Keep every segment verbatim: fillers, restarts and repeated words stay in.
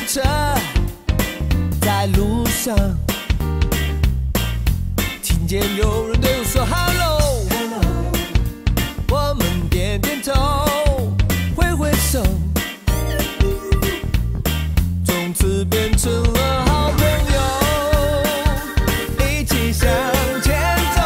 车，在路上，听见有人对我说 Hello， 我们点点头，挥挥手，从此变成了好朋友，一起向前走，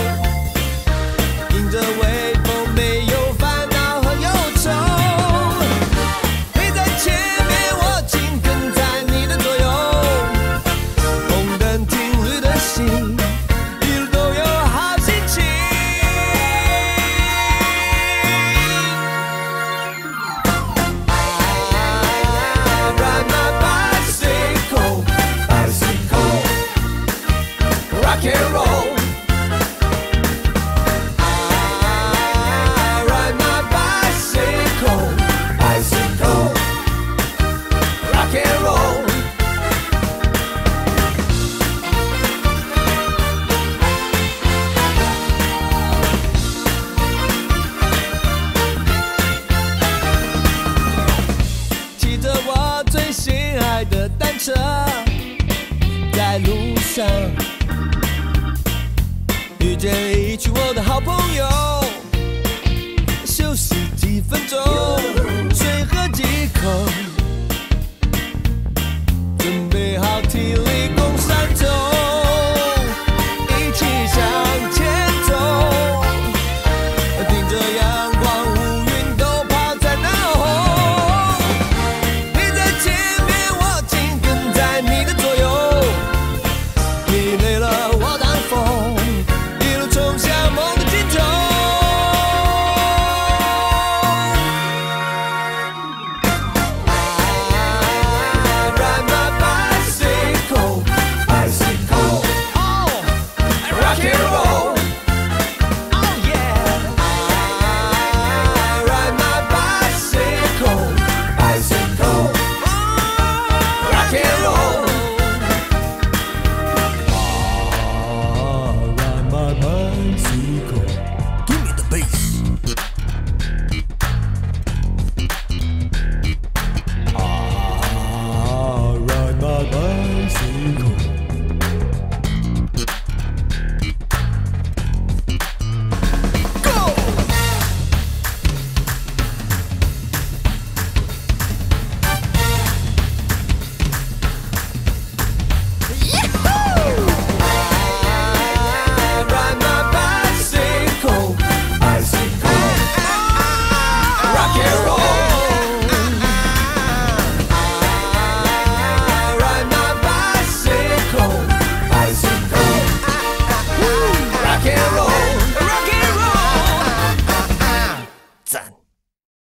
迎着微风，没有烦恼和忧愁。你在前面，我紧跟在你的左右，红灯停绿的心，一路都有好心情。I ride my bicycle, bicycle, rock and roll. I ride my bicycle, bicycle, rock and roll. 骑着我最心爱的单车，在路上遇见一群我的好朋友，休息几分钟，水喝